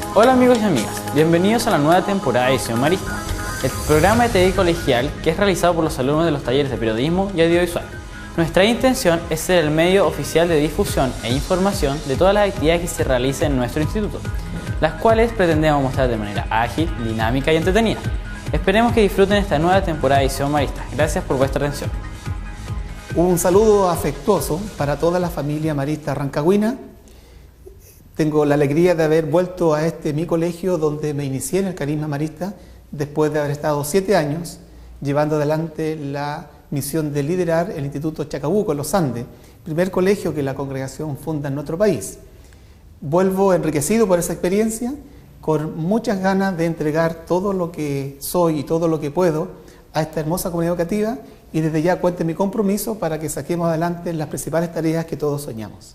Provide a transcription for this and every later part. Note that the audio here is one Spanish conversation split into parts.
Hola amigos y amigas, bienvenidos a la nueva temporada de Edición Marista, el programa de TV colegial que es realizado por los alumnos de los talleres de periodismo y audiovisual. Nuestra intención es ser el medio oficial de difusión e información de todas las actividades que se realicen en nuestro instituto, las cuales pretendemos mostrar de manera ágil, dinámica y entretenida. Esperemos que disfruten esta nueva temporada de Edición Marista. Gracias por vuestra atención. Un saludo afectuoso para toda la familia marista rancagüina. Tengo la alegría de haber vuelto a mi colegio donde me inicié en el carisma marista después de haber estado 7 años llevando adelante la misión de liderar el Instituto Chacabuco en los Andes, primer colegio que la congregación funda en nuestro país. Vuelvo enriquecido por esa experiencia, con muchas ganas de entregar todo lo que soy y todo lo que puedo a esta hermosa comunidad educativa y desde ya cuente mi compromiso para que saquemos adelante las principales tareas que todos soñamos.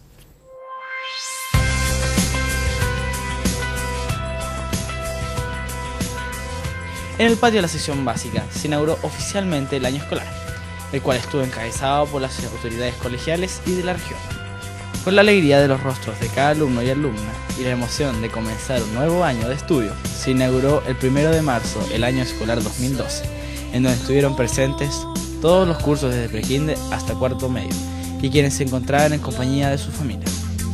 En el patio de la sección básica se inauguró oficialmente el año escolar, el cual estuvo encabezado por las autoridades colegiales y de la región. Con la alegría de los rostros de cada alumno y alumna y la emoción de comenzar un nuevo año de estudio, se inauguró el 1 de marzo el año escolar 2012, en donde estuvieron presentes todos los cursos desde prekinder hasta cuarto medio y quienes se encontraban en compañía de sus familias.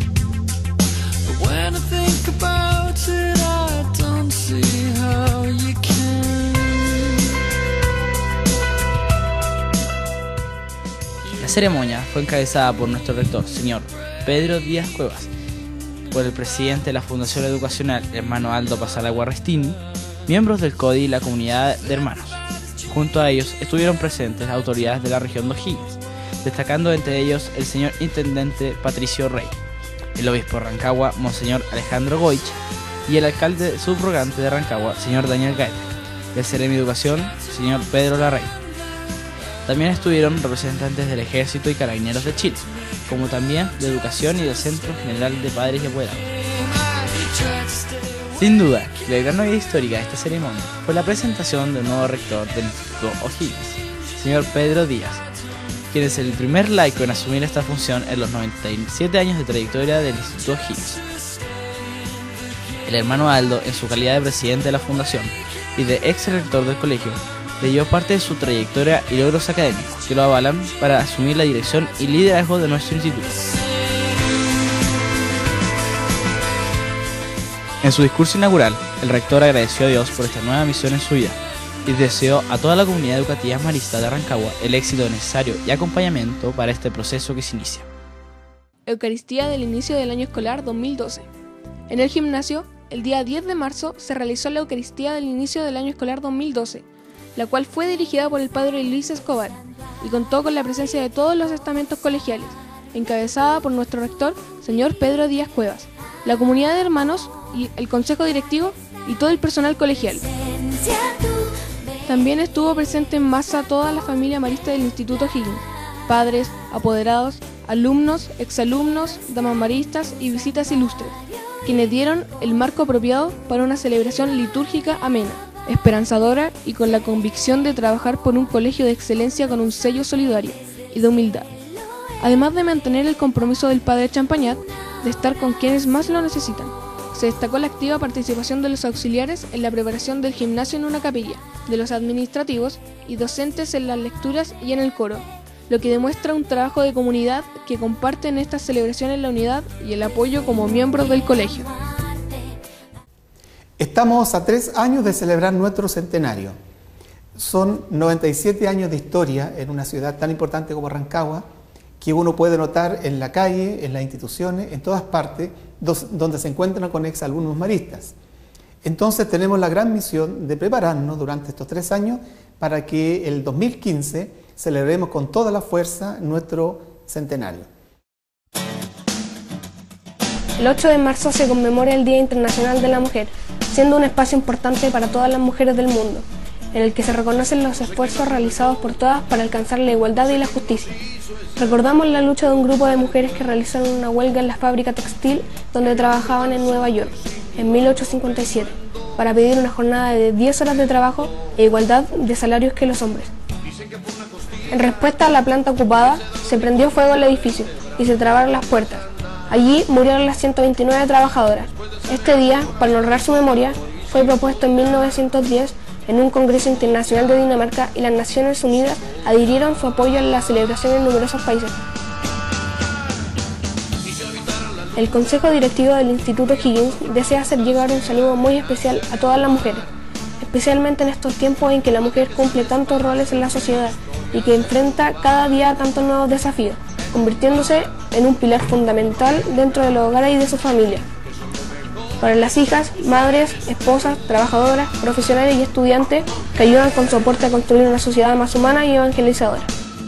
La ceremonia fue encabezada por nuestro rector, señor Pedro Díaz Cuevas, por el presidente de la Fundación Educacional, hermano Aldo Pasalagua Restini, miembros del CODI y la comunidad de hermanos. Junto a ellos estuvieron presentes las autoridades de la región de O'Higgins, destacando entre ellos el señor intendente Patricio Rey, el obispo de Rancagua, monseñor Alejandro Goich, y el alcalde subrogante de Rancagua, señor Daniel Gaete, y el seremi de Educación, señor Pedro Larrey. También estuvieron representantes del Ejército y Carabineros de Chile, como también de Educación y del Centro General de Padres y Apoderados. Sin duda, la gran novedad histórica de esta ceremonia fue la presentación del nuevo rector del Instituto O'Higgins, señor Pedro Díaz, quien es el primer laico en asumir esta función en los 97 años de trayectoria del Instituto O'Higgins. El hermano Aldo, en su calidad de presidente de la fundación y de ex rector del colegio, leyó parte de su trayectoria y logros académicos que lo avalan para asumir la dirección y liderazgo de nuestro instituto. En su discurso inaugural, el rector agradeció a Dios por esta nueva misión en su vida y deseó a toda la comunidad educativa marista de Rancagua el éxito necesario y acompañamiento para este proceso que se inicia. Eucaristía del inicio del año escolar 2012. En el gimnasio, el día 10 de marzo se realizó la Eucaristía del inicio del año escolar 2012, la cual fue dirigida por el padre Luis Escobar y contó con la presencia de todos los estamentos colegiales, encabezada por nuestro rector, señor Pedro Díaz Cuevas, la comunidad de hermanos y el consejo directivo y todo el personal colegial. También estuvo presente en masa toda la familia marista del Instituto O'Higgins, padres, apoderados, alumnos, exalumnos, damas maristas y visitas ilustres, quienes dieron el marco apropiado para una celebración litúrgica amena, esperanzadora y con la convicción de trabajar por un colegio de excelencia con un sello solidario y de humildad, además de mantener el compromiso del padre Champañat de estar con quienes más lo necesitan. Se destacó la activa participación de los auxiliares en la preparación del gimnasio en una capilla, de los administrativos y docentes en las lecturas y en el coro, lo que demuestra un trabajo de comunidad que comparten estas celebraciones la unidad y el apoyo como miembros del colegio. Estamos a 3 años de celebrar nuestro centenario. Son 97 años de historia en una ciudad tan importante como Rancagua, que uno puede notar en la calle, en las instituciones, en todas partes, donde se encuentran con exalumnos maristas. Entonces tenemos la gran misión de prepararnos durante estos 3 años para que el 2015 celebremos con toda la fuerza nuestro centenario. El 8 de marzo se conmemora el Día Internacional de la Mujer, siendo un espacio importante para todas las mujeres del mundo, en el que se reconocen los esfuerzos realizados por todas para alcanzar la igualdad y la justicia. Recordamos la lucha de un grupo de mujeres que realizaron una huelga en la fábrica textil donde trabajaban en Nueva York, en 1857, para pedir una jornada de 10 horas de trabajo e igualdad de salarios que los hombres. En respuesta a la planta ocupada, se prendió fuego al edificio y se trabaron las puertas. Allí murieron las 129 trabajadoras. Este día, para honrar su memoria, fue propuesto en 1910 en un Congreso Internacional de Dinamarca y las Naciones Unidas adhirieron su apoyo a la celebración en numerosos países. El Consejo Directivo del Instituto Higgins desea hacer llegar un saludo muy especial a todas las mujeres, especialmente en estos tiempos en que la mujer cumple tantos roles en la sociedad y que enfrenta cada día tantos nuevos desafíos, convirtiéndose en un pilar fundamental dentro del hogar y de su familia. Para las hijas, madres, esposas, trabajadoras, profesionales y estudiantes que ayudan con su aporte a construir una sociedad más humana y evangelizadora.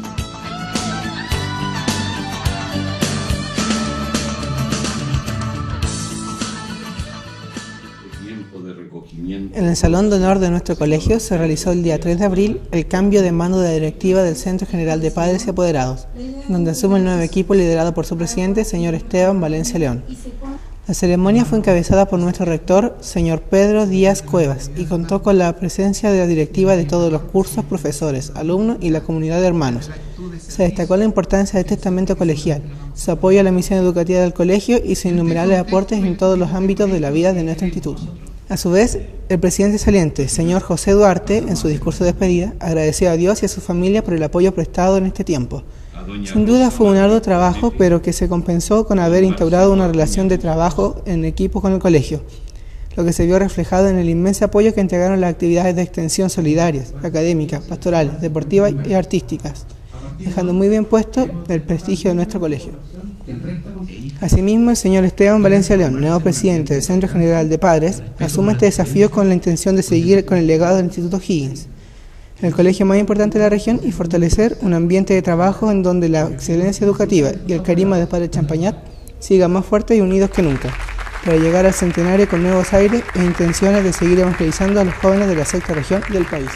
En el Salón de Honor de nuestro colegio se realizó el día 3 de abril el cambio de mando de la directiva del Centro General de Padres y Apoderados, donde asume el nuevo equipo liderado por su presidente, señor Esteban Valencia León. La ceremonia fue encabezada por nuestro rector, señor Pedro Díaz Cuevas, y contó con la presencia de la directiva de todos los cursos, profesores, alumnos y la comunidad de hermanos. Se destacó la importancia de este estamento colegial, su apoyo a la misión educativa del colegio y sus innumerables aportes en todos los ámbitos de la vida de nuestro instituto. A su vez, el presidente saliente, señor José Duarte, en su discurso de despedida, agradeció a Dios y a su familia por el apoyo prestado en este tiempo. Sin duda fue un arduo trabajo, pero que se compensó con haber instaurado una relación de trabajo en equipo con el colegio, lo que se vio reflejado en el inmenso apoyo que entregaron las actividades de extensión solidarias, académicas, pastorales, deportivas y artísticas, dejando muy bien puesto el prestigio de nuestro colegio. Asimismo, el señor Esteban Valencia León, nuevo presidente del Centro General de Padres, asume este desafío con la intención de seguir con el legado del Instituto Higgins, el colegio más importante de la región, y fortalecer un ambiente de trabajo en donde la excelencia educativa y el carisma de Padre Champañat sigan más fuertes y unidos que nunca, para llegar al centenario con nuevos aires e intenciones de seguir evangelizando a los jóvenes de la sexta región y del país.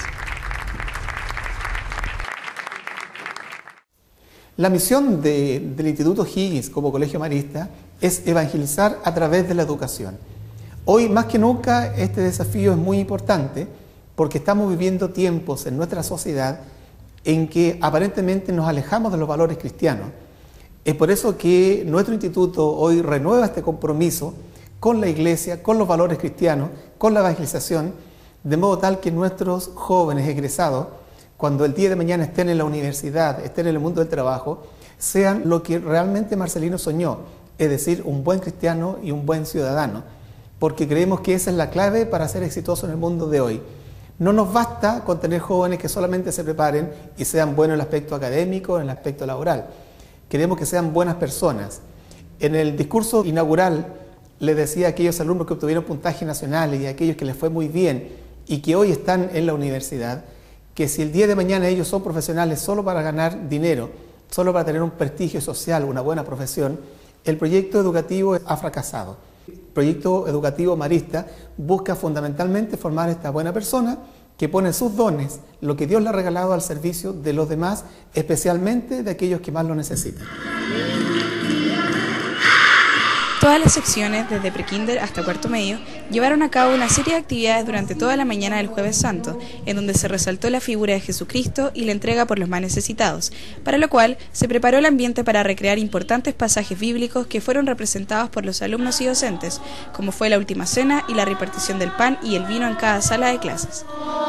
La misión del Instituto Higgins como colegio marista es evangelizar a través de la educación. Hoy más que nunca este desafío es muy importante porque estamos viviendo tiempos en nuestra sociedad en que aparentemente nos alejamos de los valores cristianos. Es por eso que nuestro instituto hoy renueva este compromiso con la iglesia, con los valores cristianos, con la evangelización, de modo tal que nuestros jóvenes egresados, cuando el día de mañana estén en la universidad, estén en el mundo del trabajo, sean lo que realmente Marcelino soñó, es decir, un buen cristiano y un buen ciudadano, porque creemos que esa es la clave para ser exitoso en el mundo de hoy. No nos basta con tener jóvenes que solamente se preparen y sean buenos en el aspecto académico, en el aspecto laboral. Queremos que sean buenas personas. En el discurso inaugural le decía a aquellos alumnos que obtuvieron puntaje nacional y a aquellos que les fue muy bien y que hoy están en la universidad, que si el día de mañana ellos son profesionales solo para ganar dinero, solo para tener un prestigio social, una buena profesión, el proyecto educativo ha fracasado. El proyecto educativo marista busca fundamentalmente formar a esta buena persona que pone sus dones, lo que Dios le ha regalado al servicio de los demás, especialmente de aquellos que más lo necesitan. Todas las secciones, desde prekinder hasta cuarto medio, llevaron a cabo una serie de actividades durante toda la mañana del Jueves Santo, en donde se resaltó la figura de Jesucristo y la entrega por los más necesitados, para lo cual se preparó el ambiente para recrear importantes pasajes bíblicos que fueron representados por los alumnos y docentes, como fue la última cena y la repartición del pan y el vino en cada sala de clases.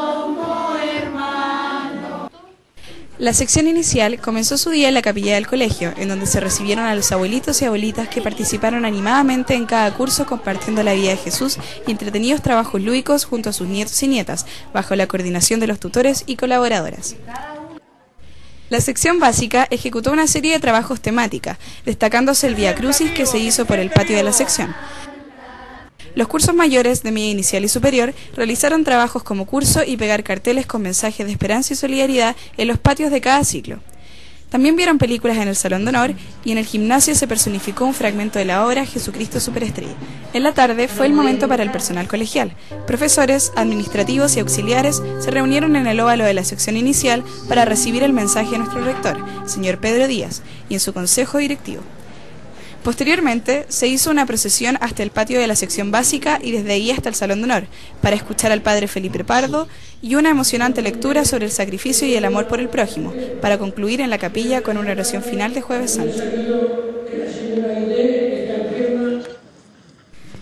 La sección inicial comenzó su día en la capilla del colegio, en donde se recibieron a los abuelitos y abuelitas que participaron animadamente en cada curso compartiendo la vida de Jesús y entretenidos trabajos lúdicos junto a sus nietos y nietas, bajo la coordinación de los tutores y colaboradoras. La sección básica ejecutó una serie de trabajos temática, destacándose el Vía Crucis que se hizo por el patio de la sección. Los cursos mayores de media inicial y superior realizaron trabajos como curso y pegar carteles con mensajes de esperanza y solidaridad en los patios de cada ciclo. También vieron películas en el Salón de Honor y en el gimnasio se personificó un fragmento de la obra Jesucristo Superestrella. En la tarde fue el momento para el personal colegial. Profesores, administrativos y auxiliares se reunieron en el óvalo de la sección inicial para recibir el mensaje de nuestro rector, señor Pedro Díaz, y en su consejo directivo. Posteriormente, se hizo una procesión hasta el patio de la sección básica y desde ahí hasta el Salón de Honor, para escuchar al padre Felipe Pardo y una emocionante lectura sobre el sacrificio y el amor por el prójimo, para concluir en la capilla con una oración final de Jueves Santo.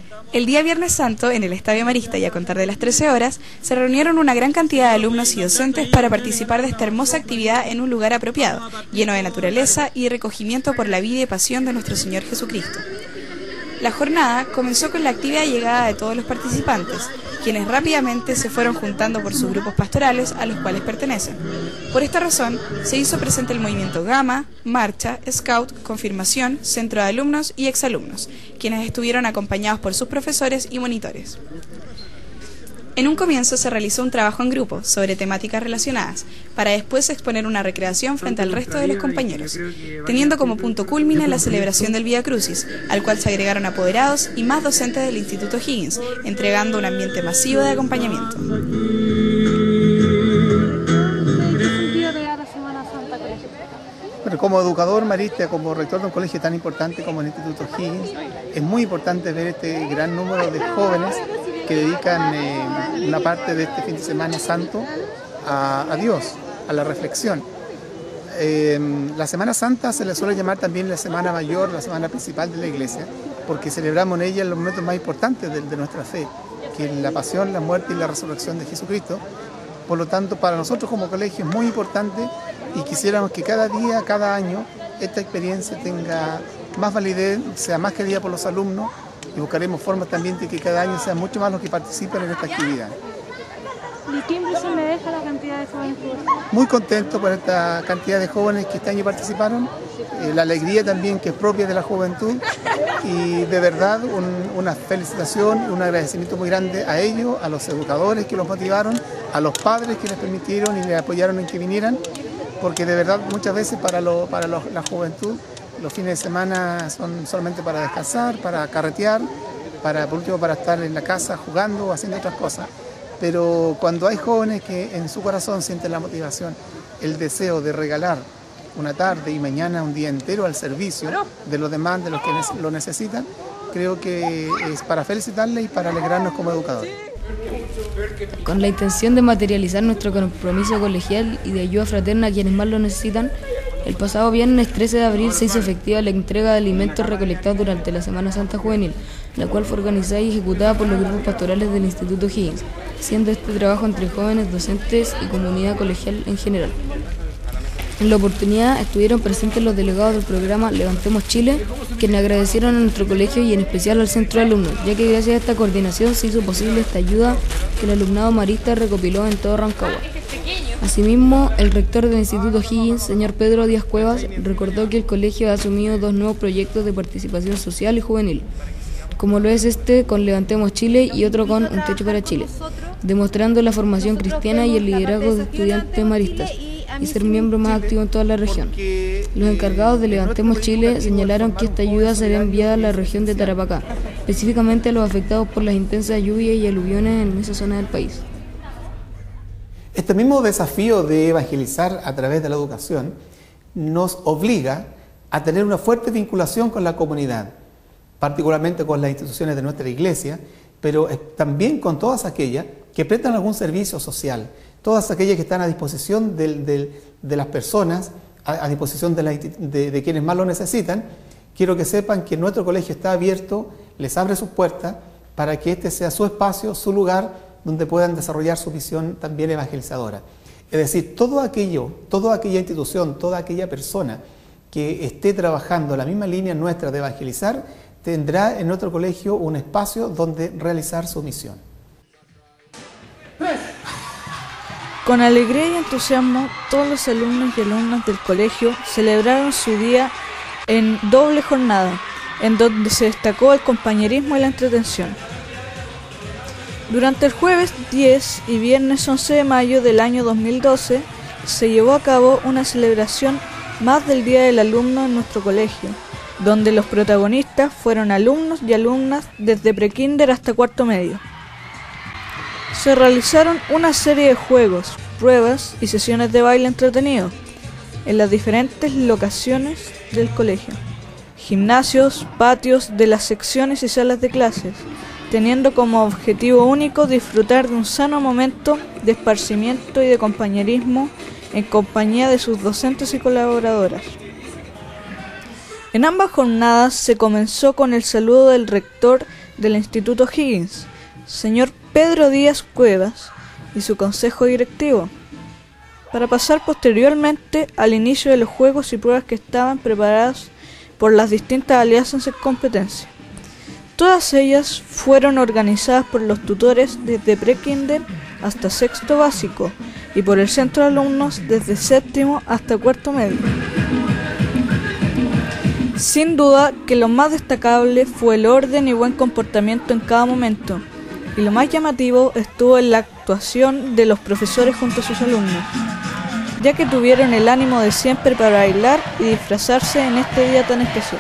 El día Viernes Santo, en el Estadio Marista y a contar de las 13 horas, se reunieron una gran cantidad de alumnos y docentes para participar de esta hermosa actividad en un lugar apropiado, lleno de naturaleza y recogimiento por la vida y pasión de nuestro Señor Jesucristo. La jornada comenzó con la activa llegada de todos los participantes, quienes rápidamente se fueron juntando por sus grupos pastorales a los cuales pertenecen. Por esta razón, se hizo presente el movimiento Gama, Marcha, Scout, Confirmación, Centro de Alumnos y Exalumnos, quienes estuvieron acompañados por sus profesores y monitores. En un comienzo se realizó un trabajo en grupo sobre temáticas relacionadas, para después exponer una recreación frente al resto de los compañeros, teniendo como punto culmine la celebración del Vía Crucis, al cual se agregaron apoderados y más docentes del Instituto Higgins, entregando un ambiente masivo de acompañamiento. Bueno, como educador marista, como rector de un colegio tan importante como el Instituto Higgins, es muy importante ver este gran número de jóvenes que dedican una parte de este fin de semana santo a Dios, a la reflexión. La Semana Santa se le suele llamar también la Semana Mayor, la semana principal de la Iglesia, porque celebramos en ella los momentos más importantes de nuestra fe, que es la pasión, la muerte y la resurrección de Jesucristo. Por lo tanto, para nosotros como colegio es muy importante y quisiéramos que cada día, cada año, esta experiencia tenga más validez, sea más querida por los alumnos, y buscaremos formas también de que cada año sean mucho más los que participen en esta actividad. ¿Y qué impresión le deja la cantidad de jóvenes? Muy contento por esta cantidad de jóvenes que este año participaron, la alegría también que es propia de la juventud, y de verdad una felicitación y un agradecimiento muy grande a ellos, a los educadores que los motivaron, a los padres que les permitieron y les apoyaron en que vinieran, porque de verdad muchas veces para la juventud los fines de semana son solamente para descansar, para carretear, por último para estar en la casa jugando o haciendo otras cosas. Pero cuando hay jóvenes que en su corazón sienten la motivación, el deseo de regalar una tarde y mañana un día entero al servicio de los demás, de los que lo necesitan, creo que es para felicitarles y para alegrarnos como educadores. Con la intención de materializar nuestro compromiso colegial y de ayuda fraterna a quienes más lo necesitan, el pasado viernes 13 de abril se hizo efectiva la entrega de alimentos recolectados durante la Semana Santa Juvenil, la cual fue organizada y ejecutada por los grupos pastorales del Instituto Higgins, siendo este trabajo entre jóvenes, docentes y comunidad colegial en general. En la oportunidad estuvieron presentes los delegados del programa Levantemos Chile, quienes agradecieron a nuestro colegio y en especial al centro de alumnos, ya que gracias a esta coordinación se hizo posible esta ayuda que el alumnado marista recopiló en todo Rancagua. Asimismo, el rector del Instituto Higgins, señor Pedro Díaz Cuevas, recordó que el colegio ha asumido 2 nuevos proyectos de participación social y juvenil, como lo es este con Levantemos Chile y otro con Un Techo para Chile, demostrando la formación cristiana y el liderazgo de estudiantes maristas y ser miembro más activo en toda la región. Los encargados de Levantemos Chile señalaron que esta ayuda será enviada a la región de Tarapacá, específicamente a los afectados por las intensas lluvias y aluviones en esa zona del país. Este mismo desafío de evangelizar a través de la educación nos obliga a tener una fuerte vinculación con la comunidad, particularmente con las instituciones de nuestra iglesia, pero también con todas aquellas que prestan algún servicio social, todas aquellas que están a disposición de las personas, a disposición de quienes más lo necesitan. Quiero que sepan que nuestro colegio está abierto, les abre sus puertas para que este sea su espacio, su lugar, donde puedan desarrollar su misión también evangelizadora. Es decir, toda aquella institución, toda aquella persona que esté trabajando en la misma línea nuestra de evangelizar, tendrá en nuestro colegio un espacio donde realizar su misión. Con alegría y entusiasmo, todos los alumnos y alumnas del colegio celebraron su día en doble jornada, en donde se destacó el compañerismo y la entretención. Durante el jueves 10 y viernes 11 de mayo del año 2012 se llevó a cabo una celebración más del Día del Alumno en nuestro colegio, donde los protagonistas fueron alumnos y alumnas desde prekinder hasta cuarto medio. Se realizaron una serie de juegos, pruebas y sesiones de baile entretenido en las diferentes locaciones del colegio, gimnasios, patios de las secciones y salas de clases, teniendo como objetivo único disfrutar de un sano momento de esparcimiento y de compañerismo en compañía de sus docentes y colaboradoras. En ambas jornadas se comenzó con el saludo del rector del Instituto Higgins, señor Pedro Díaz Cuevas, y su consejo directivo, para pasar posteriormente al inicio de los juegos y pruebas que estaban preparadas por las distintas alianzas en competencia. Todas ellas fueron organizadas por los tutores desde pre-kinder hasta sexto básico y por el centro de alumnos desde séptimo hasta cuarto medio. Sin duda que lo más destacable fue el orden y buen comportamiento en cada momento, y lo más llamativo estuvo en la actuación de los profesores junto a sus alumnos, ya que tuvieron el ánimo de siempre para bailar y disfrazarse en este día tan especial.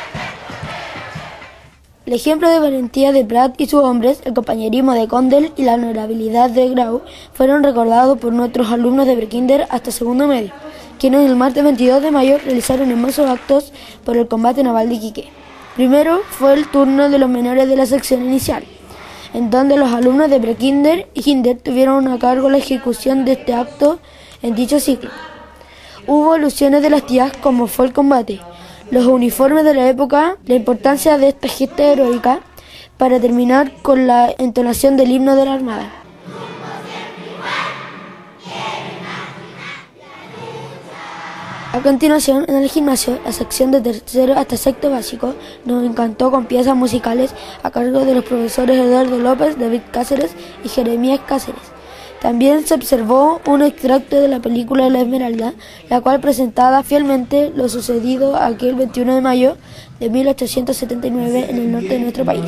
El ejemplo de valentía de Prat y sus hombres, el compañerismo de Condell y la honorabilidad de Grau fueron recordados por nuestros alumnos de prekinder hasta segundo medio, quienes el martes 22 de mayo realizaron hermosos actos por el combate naval de Iquique. Primero fue el turno de los menores de la sección inicial, en donde los alumnos de prekinder y kinder tuvieron a cargo la ejecución de este acto en dicho ciclo. Hubo alusiones de las tías como fue el combate, los uniformes de la época, la importancia de esta gesta heroica, para terminar con la entonación del himno de la Armada. A continuación, en el gimnasio, la sección de tercero hasta sexto básico nos encantó con piezas musicales a cargo de los profesores Eduardo López, David Cáceres y Jeremías Cáceres. También se observó un extracto de la película La Esmeralda, la cual presentaba fielmente lo sucedido aquel 21 de mayo de 1879 en el norte de nuestro país.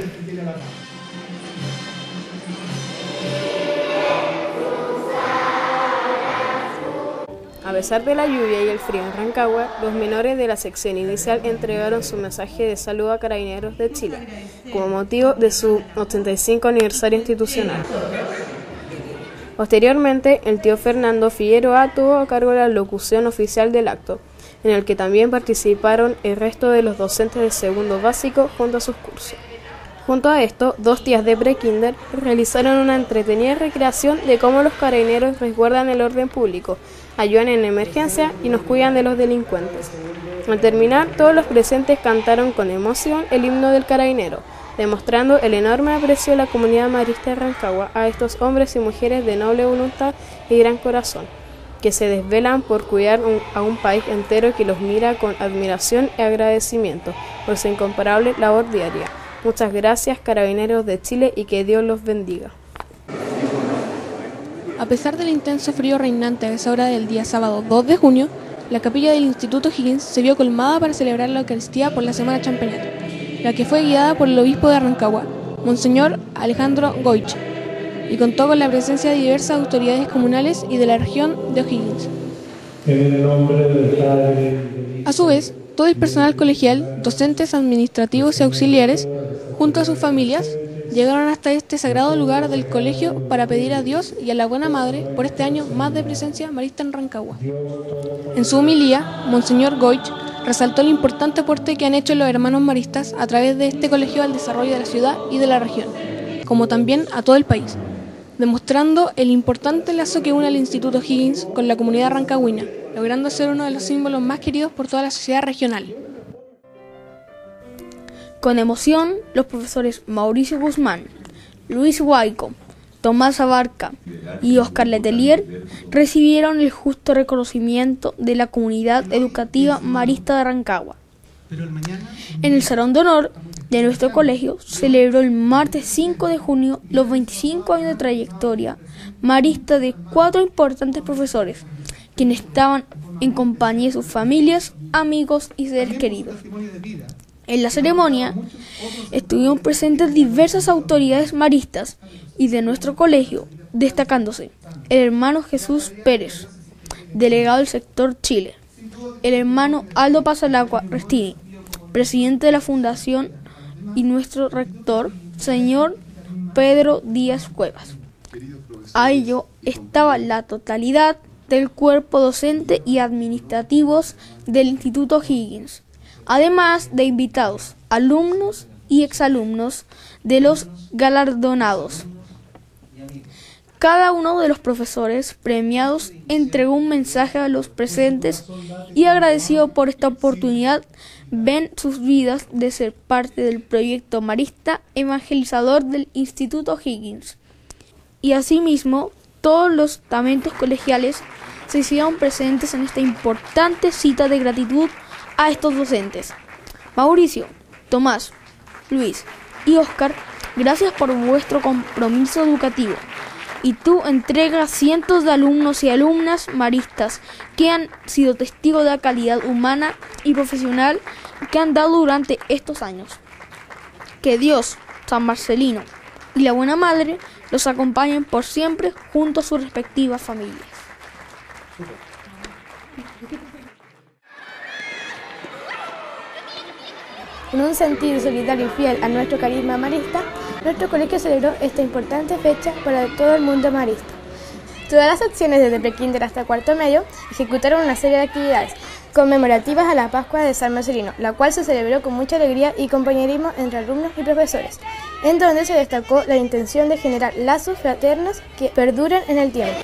A pesar de la lluvia y el frío en Rancagua, los menores de la sección inicial entregaron su mensaje de saludo a Carabineros de Chile, como motivo de su 85 aniversario institucional. Posteriormente, el tío Fernando Figueroa tuvo a cargo la locución oficial del acto, en el que también participaron el resto de los docentes de segundo básico junto a sus cursos. Junto a esto, dos tías de prekinder realizaron una entretenida recreación de cómo los carabineros resguardan el orden público, ayudan en emergencia y nos cuidan de los delincuentes. Al terminar, todos los presentes cantaron con emoción el himno del carabinero, demostrando el enorme aprecio de la comunidad marista de Rancagua a estos hombres y mujeres de noble voluntad y gran corazón, que se desvelan por cuidar a un país entero que los mira con admiración y agradecimiento por su incomparable labor diaria. Muchas gracias, Carabineros de Chile, y que Dios los bendiga. A pesar del intenso frío reinante a esa hora del día sábado 2 de junio, la capilla del Instituto Higgins se vio colmada para celebrar la Eucaristía por la Semana Champagnata, la que fue guiada por el obispo de Rancagua, Monseñor Alejandro Goich, y contó con la presencia de diversas autoridades comunales y de la región de O'Higgins. En el nombre del Padre. A su vez, todo el personal colegial, docentes, administrativos y auxiliares, junto a sus familias, llegaron hasta este sagrado lugar del colegio para pedir a Dios y a la Buena Madre por este año más de presencia marista en Rancagua. En su homilía, Monseñor Goich resaltó el importante aporte que han hecho los hermanos maristas a través de este colegio al desarrollo de la ciudad y de la región, como también a todo el país, demostrando el importante lazo que une al Instituto Higgins con la comunidad rancagüina, logrando ser uno de los símbolos más queridos por toda la sociedad regional. Con emoción, los profesores Mauricio Guzmán, Luis Huayco, Tomás Abarca y Oscar Letelier recibieron el justo reconocimiento de la comunidad educativa marista de Rancagua. En el Salón de Honor de nuestro colegio celebró el martes 5 de junio los 25 años de trayectoria marista de 4 importantes profesores, quienes estaban en compañía de sus familias, amigos y seres queridos. En la ceremonia estuvieron presentes diversas autoridades maristas y de nuestro colegio, destacándose el hermano Jesús Pérez, delegado del sector Chile, el hermano Aldo Pasalacqua Restini, presidente de la fundación, y nuestro rector, señor Pedro Díaz Cuevas. A ello estaba la totalidad del cuerpo docente y administrativos del Instituto Higgins, además de invitados, alumnos y exalumnos de los galardonados. Cada uno de los profesores premiados entregó un mensaje a los presentes y agradecido por esta oportunidad ven sus vidas de ser parte del proyecto marista evangelizador del Instituto Higgins. Y asimismo, todos los estamentos colegiales se hicieron presentes en esta importante cita de gratitud a estos docentes. Mauricio, Tomás, Luis y Óscar, gracias por vuestro compromiso educativo y tu entrega a cientos de alumnos y alumnas maristas que han sido testigos de la calidad humana y profesional que han dado durante estos años. Que Dios, San Marcelino y la Buena Madre los acompañen por siempre junto a sus respectivas familias. En un sentido solidario y fiel a nuestro carisma marista, nuestro colegio celebró esta importante fecha para todo el mundo marista. Todas las secciones desde prekinder hasta cuarto medio ejecutaron una serie de actividades conmemorativas a la Pascua de San Marcelino, la cual se celebró con mucha alegría y compañerismo entre alumnos y profesores, en donde se destacó la intención de generar lazos fraternos que perduren en el tiempo.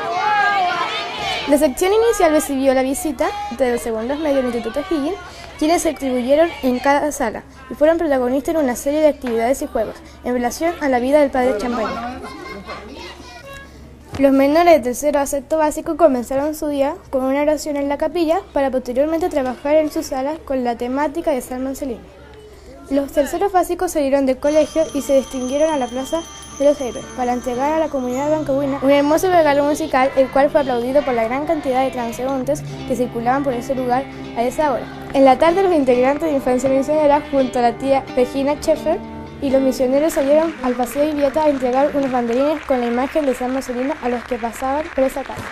La sección inicial recibió la visita de los segundos medios del Instituto Higgins, quienes se distribuyeron en cada sala y fueron protagonistas en una serie de actividades y juegos en relación a la vida del padre Champaña. Los menores de tercero a sexto básico comenzaron su día con una oración en la capilla para posteriormente trabajar en sus salas con la temática de San Marcelino. Los terceros básicos salieron del colegio y se distinguieron a la Plaza de los Héroes para entregar a la comunidad rancagüina un hermoso regalo musical, el cual fue aplaudido por la gran cantidad de transeúntes que circulaban por ese lugar a esa hora. En la tarde, los integrantes de Infancia Misionera, junto a la tía Regina Schaeffer y los misioneros, salieron al Paseo Ivieta a entregar unos banderines con la imagen de San Marcelino a los que pasaban por esa calle.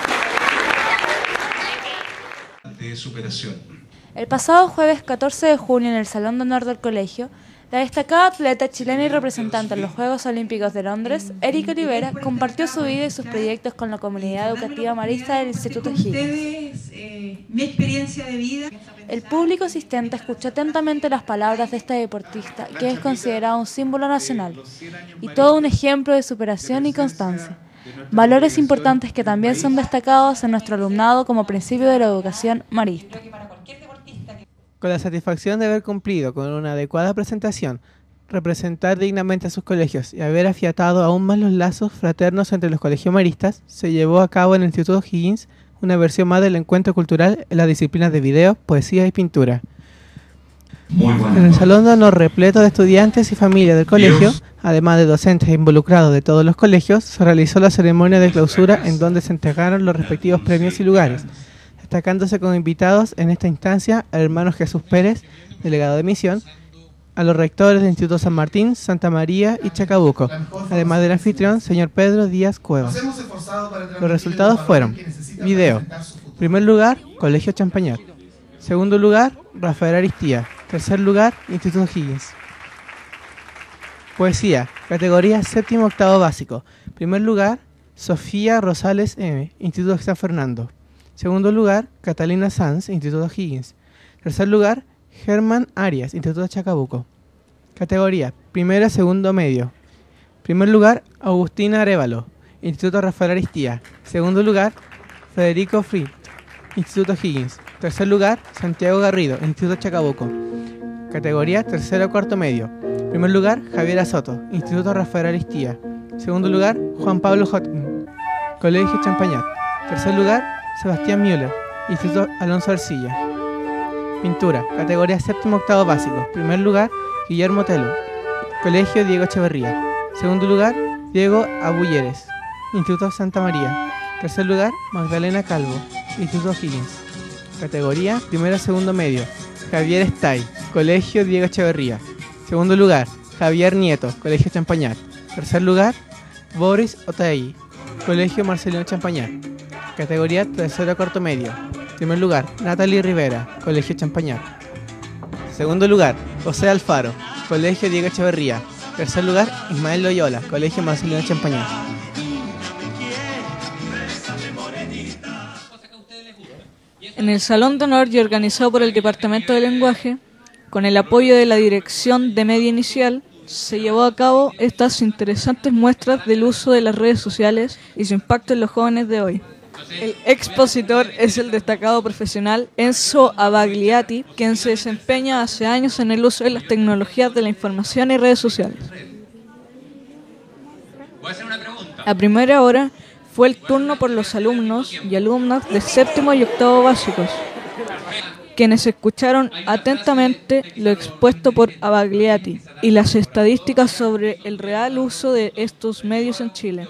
De superación. El pasado jueves 14 de junio, en el Salón de Honor del Colegio, la destacada atleta chilena y representante en los Juegos Olímpicos de Londres, Erika Olivera, compartió su vida y sus proyectos con la comunidad educativa marista del Instituto Higgins. Mi experiencia de vida. El público asistente escuchó atentamente las palabras de esta deportista, que es considerada un símbolo nacional y todo un ejemplo de superación y constancia. Valores importantes que también son destacados en nuestro alumnado como principio de la educación marista. Con la satisfacción de haber cumplido con una adecuada presentación, representar dignamente a sus colegios y haber afiatado aún más los lazos fraternos entre los colegios maristas, se llevó a cabo en el Instituto Higgins una versión más del encuentro cultural en las disciplinas de video, poesía y pintura. En el Salón de Honor repleto de estudiantes y familias del colegio, además de docentes involucrados de todos los colegios, se realizó la ceremonia de clausura en donde se entregaron los respectivos premios y lugares, destacándose como invitados en esta instancia al hermano Jesús Pérez, delegado de misión, a los rectores del Instituto San Martín, Santa María y Chacabuco, además del anfitrión, señor Pedro Díaz Cuevas. Los resultados fueron: video, primer lugar, Colegio Champañat; segundo lugar, Rafael Aristía; tercer lugar, Instituto Higgins. Poesía, categoría séptimo octavo básico; primer lugar, Sofía Rosales M., Instituto San Fernando; segundo lugar, Catalina Sanz, Instituto Higgins; tercer lugar, Germán Arias, Instituto Chacabuco. Categoría primero segundo medio; primer lugar, Agustina Arévalo, Instituto Rafael Aristía; segundo lugar, Federico Fried, Instituto Higgins; tercer lugar, Santiago Garrido, Instituto Chacabuco. Categoría tercero cuarto medio; primer lugar, Javiera Soto, Instituto Rafael Aristía; segundo lugar, Juan Pablo Hotkin, Colegio Champañat; tercer lugar, Sebastián Müller, Instituto Alonso Arcilla. Pintura, categoría séptimo octavo básico; primer lugar, Guillermo Telo, Colegio Diego Echeverría; segundo lugar, Diego Abulleres, Instituto Santa María; tercer lugar, Magdalena Calvo, Instituto Higgins. Categoría primero segundo medio, Javier Estay, Colegio Diego Echeverría; segundo lugar, Javier Nieto, Colegio Champañat; tercer lugar, Boris Otay, Colegio Marcelino Champañat. Categoría tercero cuarto medio; primer lugar, Natalie Rivera, Colegio Champañat; segundo lugar, José Alfaro, Colegio Diego Echeverría; tercer lugar, Ismael Loyola, Colegio Marcelino Champañat. En el Salón de Honor y organizado por el Departamento de Lenguaje, con el apoyo de la Dirección de Media Inicial, se llevó a cabo estas interesantes muestras del uso de las redes sociales y su impacto en los jóvenes de hoy. El expositor es el destacado profesional Enzo Abagliati, quien se desempeña hace años en el uso de las tecnologías de la información y redes sociales. A primera hora fue el turno por los alumnos y alumnas de séptimo y octavo básicos, quienes escucharon atentamente lo expuesto por Abagliati y las estadísticas sobre el real uso de estos medios en Chile.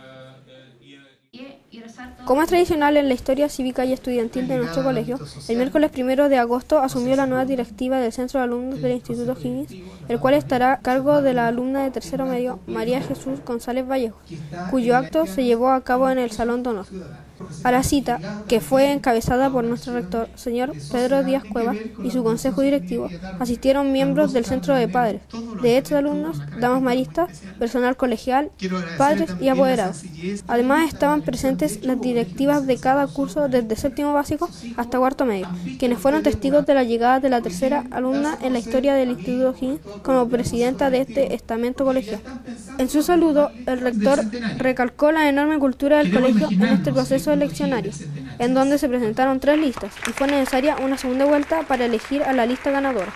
Como es tradicional en la historia cívica y estudiantil de nuestro colegio, el miércoles 1 de agosto asumió la nueva directiva del Centro de Alumnos del Instituto Higgins, el cual estará a cargo de la alumna de tercero medio, María Jesús González Vallejo, cuyo acto se llevó a cabo en el Salón de Honor. A la cita, que fue encabezada por nuestro rector, señor Pedro Díaz Cuevas, y su consejo directivo, asistieron miembros del Centro de Padres, de exalumnos, damas maristas, personal colegial, padres y apoderados. Además estaban presentes las directivas de cada curso desde séptimo básico hasta cuarto medio, quienes fueron testigos de la llegada de la tercera alumna en la historia del Instituto Higgins como presidenta de este estamento colegial. En su saludo, el rector recalcó la enorme cultura del colegio en este proceso eleccionario, en donde se presentaron 3 listas y fue necesaria una segunda vuelta para elegir a la lista ganadora.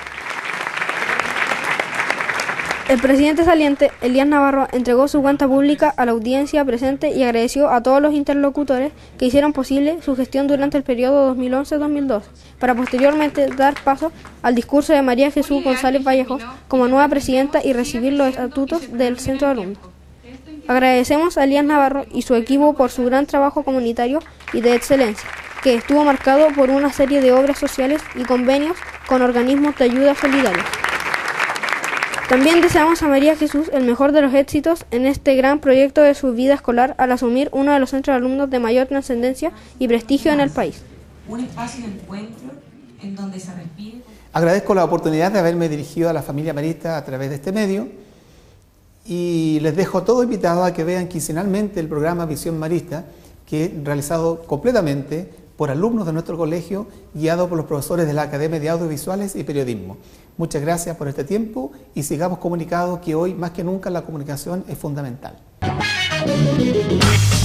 El presidente saliente, Elías Navarro, entregó su cuenta pública a la audiencia presente y agradeció a todos los interlocutores que hicieron posible su gestión durante el periodo 2011-2012, para posteriormente dar paso al discurso de María Jesús González Vallejo como nueva presidenta y recibir los estatutos del Centro de Alumnos. Agradecemos a Elías Navarro y su equipo por su gran trabajo comunitario y de excelencia, que estuvo marcado por una serie de obras sociales y convenios con organismos de ayuda solidaria. También deseamos a María Jesús el mejor de los éxitos en este gran proyecto de su vida escolar al asumir uno de los centros de alumnos de mayor trascendencia y prestigio en el país. Un espacio de encuentro en donde se respire. Agradezco la oportunidad de haberme dirigido a la familia marista a través de este medio y les dejo todo invitado a que vean quincenalmente el programa Visión Marista, que es realizado completamente por alumnos de nuestro colegio, guiado por los profesores de la Academia de Audiovisuales y Periodismo. Muchas gracias por este tiempo y sigamos comunicados, que hoy más que nunca la comunicación es fundamental.